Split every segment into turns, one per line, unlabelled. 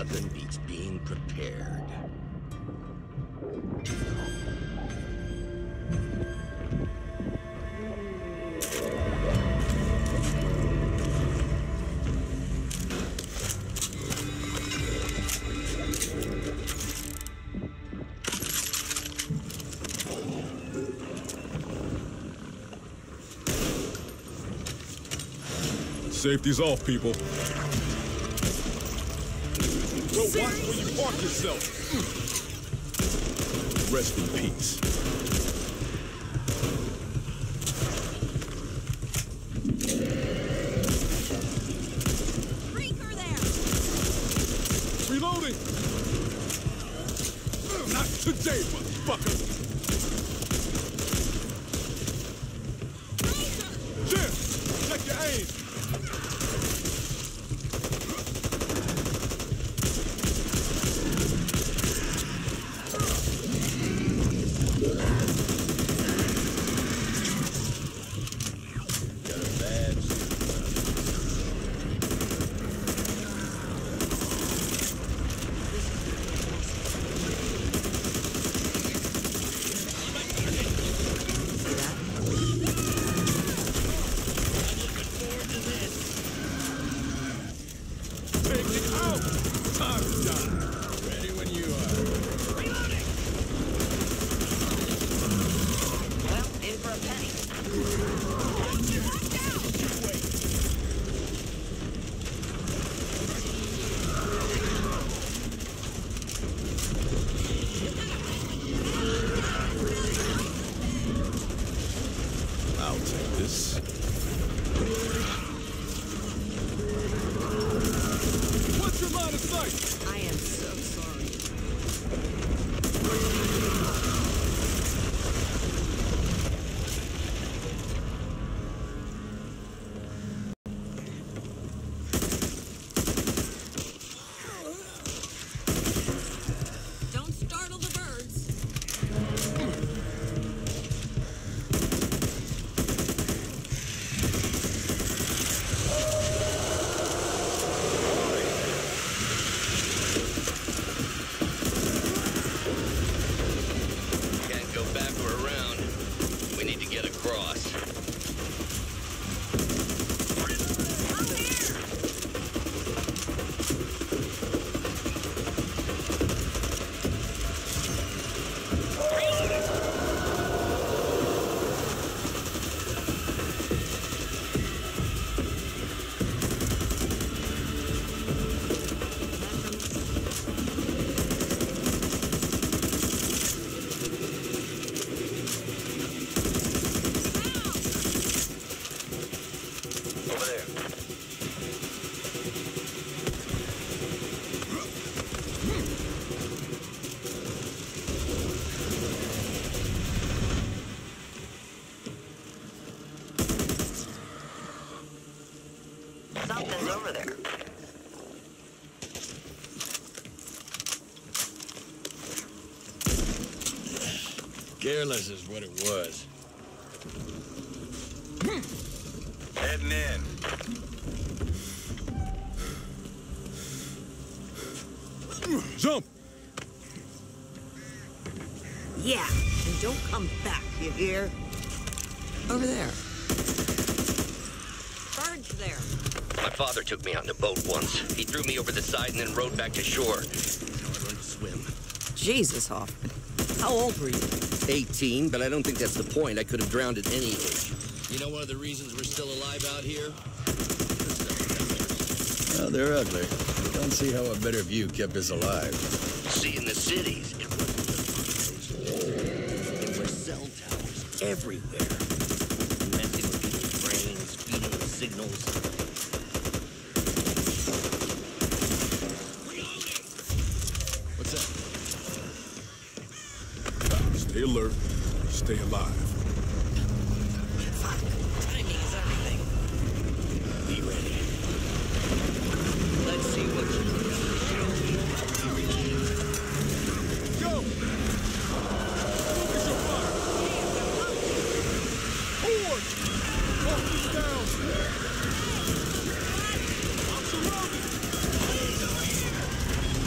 Nothing beats being prepared.
Safety's off, people. Well, watch where you park yourself. Rest in peace.
Creeper there!
Reloading! Not today, motherfucker! Jim! Check your aim!
Something's over there.
Careless is what it was.
Heading in.
Jump!
Yeah, and don't come back, you hear? Over there. Bird's there.
My father took me on the boat once. He threw me over the side and then rowed back to shore. That's how I learned to swim.
Jesus, Hoffman. How old were you?
18, but I don't think that's the point. I could have drowned at any age. You know one of the reasons we're still alive out here?
Well, they're ugly. I don't see how a better view kept us alive.
See, in the cities, it wasn't just there were cell towers everywhere. Messing with people's brains, feeding them signals. What's that?
Stay alert. Stay alive.
Fuck. Timing is everything.
Be ready.
Let's see what you got.
Go! Focus your fire! Forward! Focus down! I'm surrounded!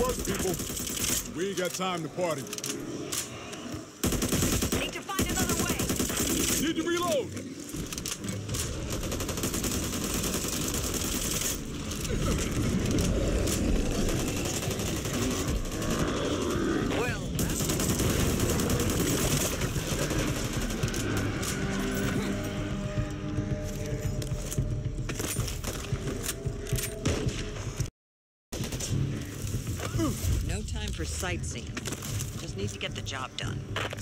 work, people. We ain't got time to party.
Need to find another way.
Need to reload.
Well,
No time for sightseeing. Just need to get the job done.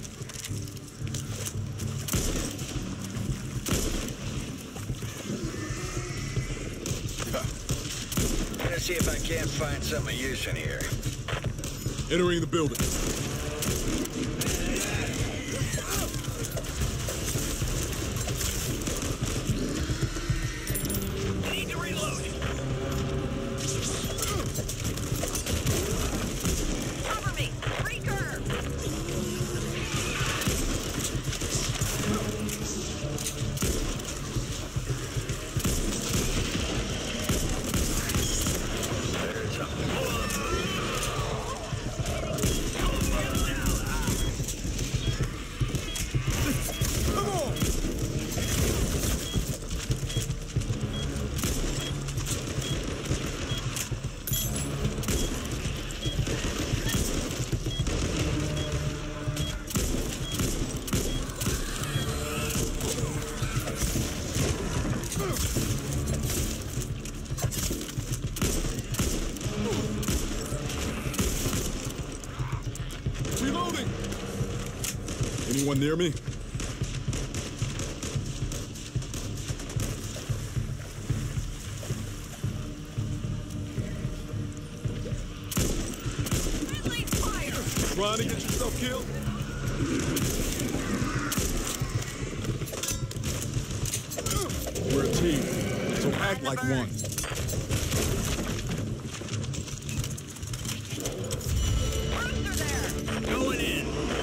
Gonna see if I can't find something of use in here.
Entering the building.
need to reload.
Cover me! Freaker!
There's something.
Come on. Reloading. Anyone near me?
Friendly fire!
Trying to get yourself killed? We're a team, so act like one.
Rooster there!
Going in.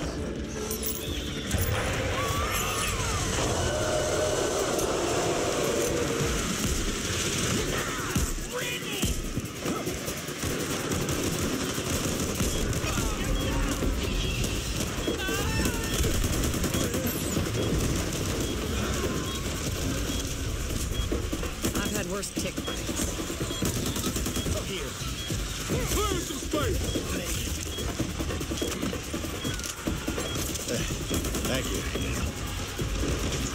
I've had worse tick bites.
Here.
Clear some space.
Thank you.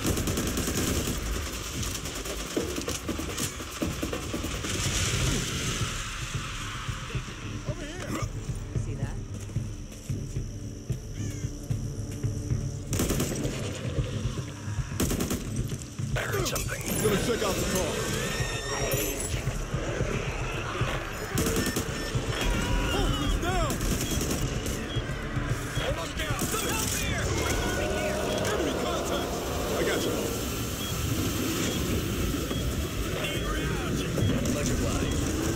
See that?
I heard something.
Gonna check out the car. Oh, it's down.
Almost down. Some help here.
Enemy contact. I got you.
Much obliged.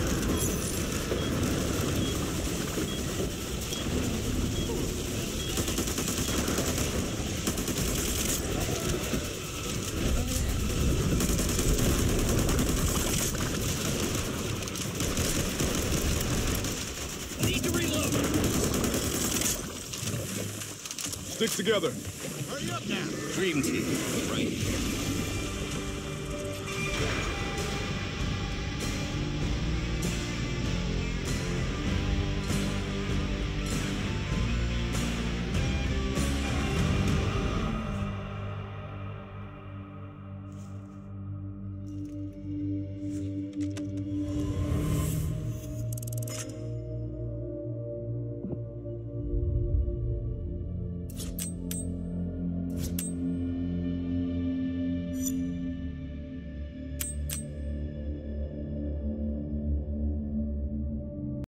Need to reload.
Stick together.
Hurry up now. Dream team, right here.